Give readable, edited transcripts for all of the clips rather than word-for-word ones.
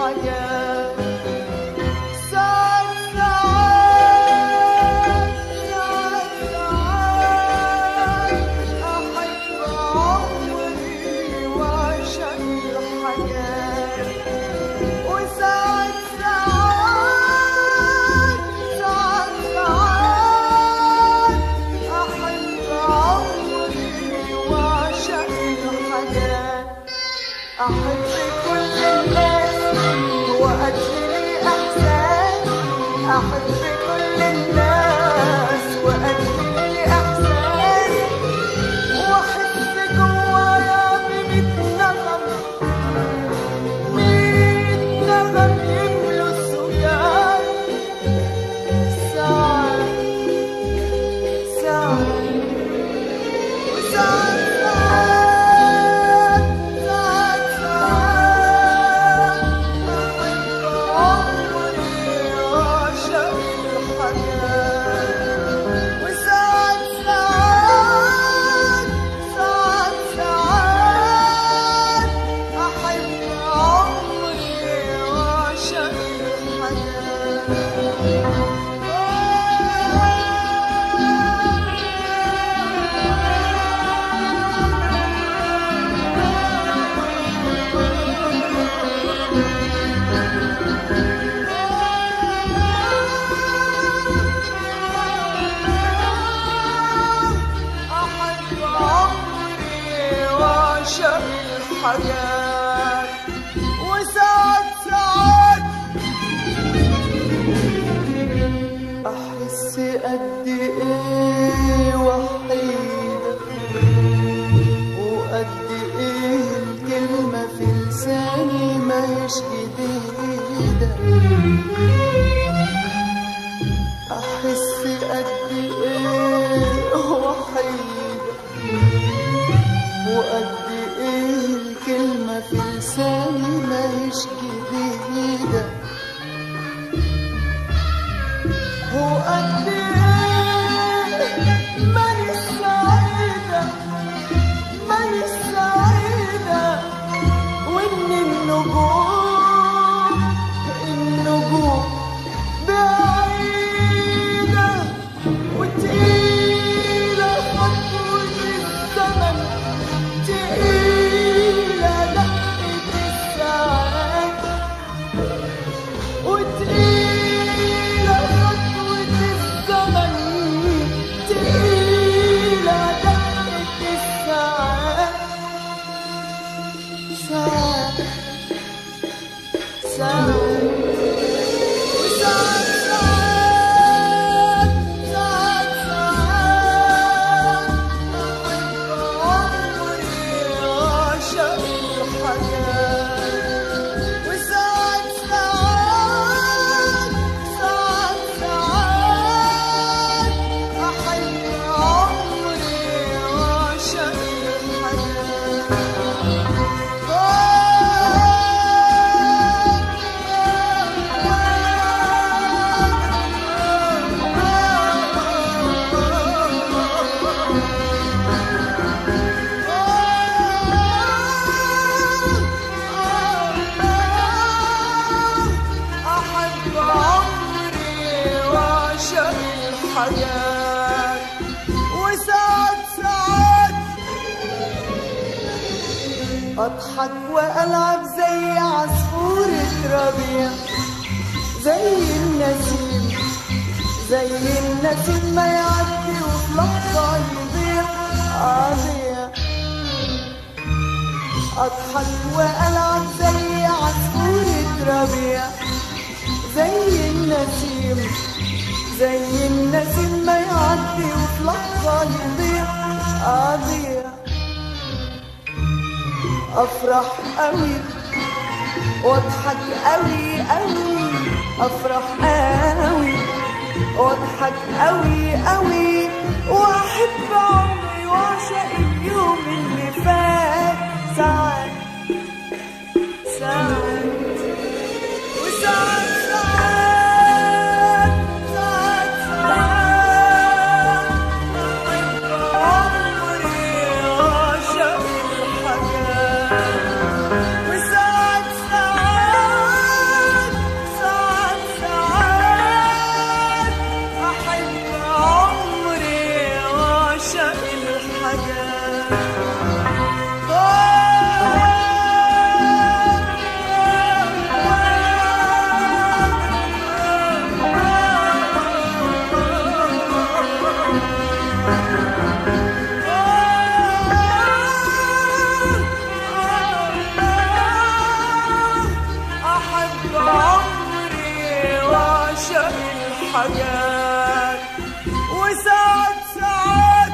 الحاجات. أحب كل الناس وأجري إحساس، أحب كل الناس وأجري إحساس، وأحس جوايا بميت نغم، ميت نغم يملوا السجاد. ساعات ساعات وساعات حاجات. وساعات ساعات أحس قد إيه وحيدة، وقد إيه الكلمة في لساني ماهيش جديدة. أحس قد إيه وحيدة، وقد كلمة في لساني ماهيش جديدة. وقد إيه ماني سعيدة، ماني سعيدة، وإن النجوم بعيدة وتقيلة خطوة الزمن، تقيلة دقة الساعات، وتقيلة خطوة الزمن، تقيلة دقة الساعات. ساعات ساعات وساعات ساعات ساعات ساعات أحب عمري أعشق الحياة. وساعات ساعات ساعات ساعات أحب عمري أعشق الحياة. وساعات ساعات أضحك وألعب زي عصفورة ربيع، زي النسيم، زي النسيم ما يعدي وفي لحظة يضيع. أضيع أضحك وألعب زي عصفورة ربيع، زي النسيم، زي النسيم ما يعدي وفي لحظة يضيع. أضيع أفرح قوي واضحك قوي قوي، أفرح قوي واضحك قوي قوي، وأحب عمري وأعشق اليوم اللي فات. ساعات ساعات وساعات ساعات الحاجات وساعات ساعات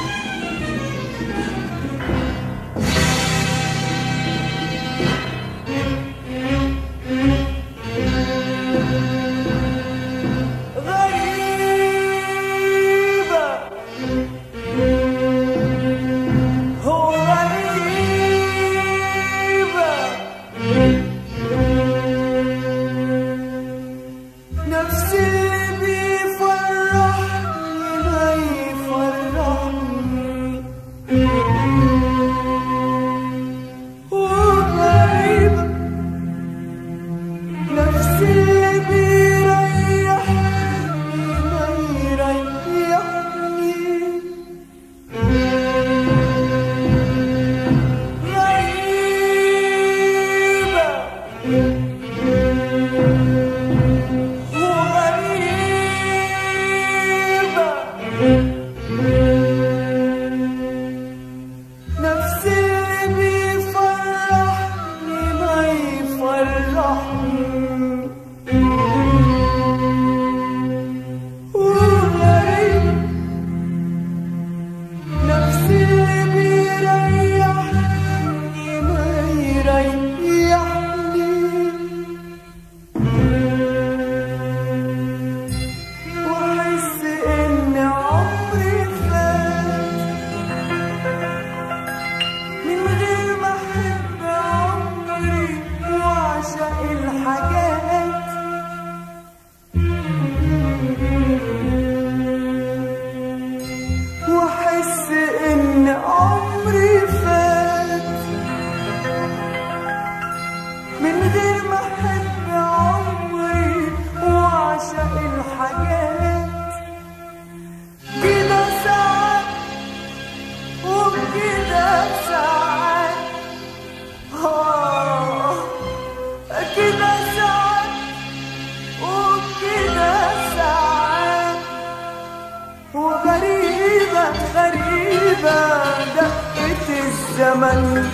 الزمن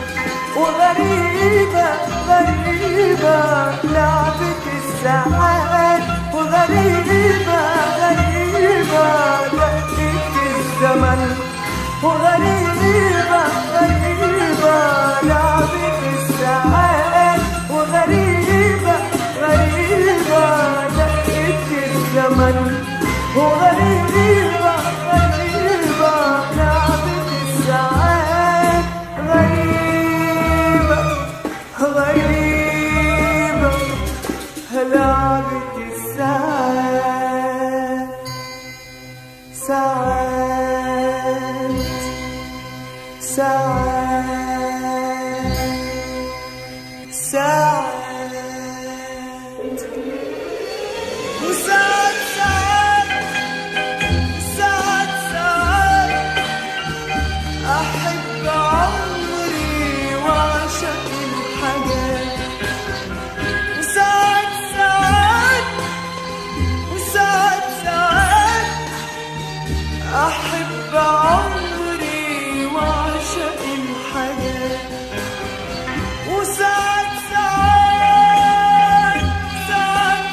وغريبة غريبة لعبة الساعات وغريبة غريبة دقة الزمن وغريبة غريبة لعبة الساعات وغريبة غريبة دقة الزمن وغريبة غريبة لعبة الساعات غريبة غريبة لعبة الساعات ساعات ساعات ساعات وساعات ساعات ساعات أحب عمري وأعشق الحاجات وساعات ساعات وساعات ساعات أحب عمري وأعشق الحاجات وساعات ساعات ساعات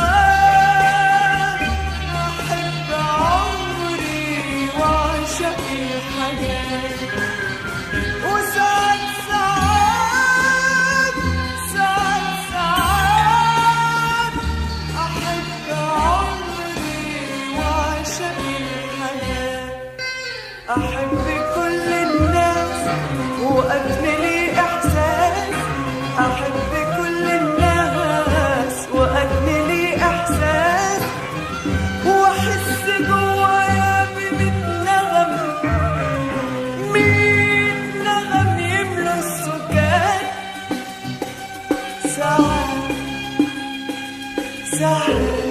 ساعات أحب عمري وأعشق الحاجات وساعات ساعات ساعات ساعات أحب عمري وأعشق الحياة أحب كل الناس وأجملي إحساس أحب كل الناس وأجملي إحساس وأحس جوايا بميت نغم ميت نغم يملى السكان ساعات ساعات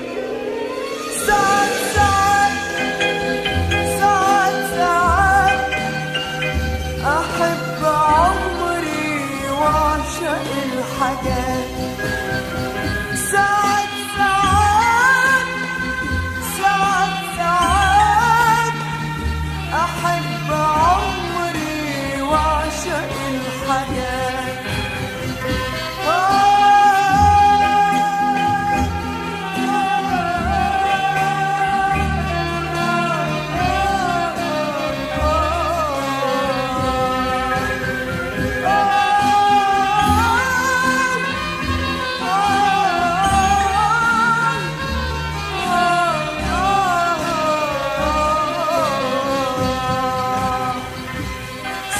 ساعات ساعات ساعات أحب عمري وأعشق الحاجات ساعات ساعات ساعات ساعات أحب عمري وأعشق الحاجات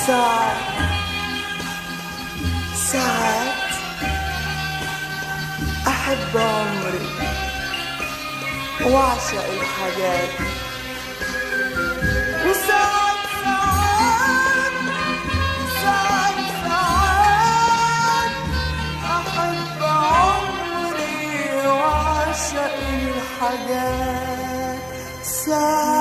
ساعات أحب عمري وأعشق الحاجات، وساعات أحب عمري وأعشق الحاجات.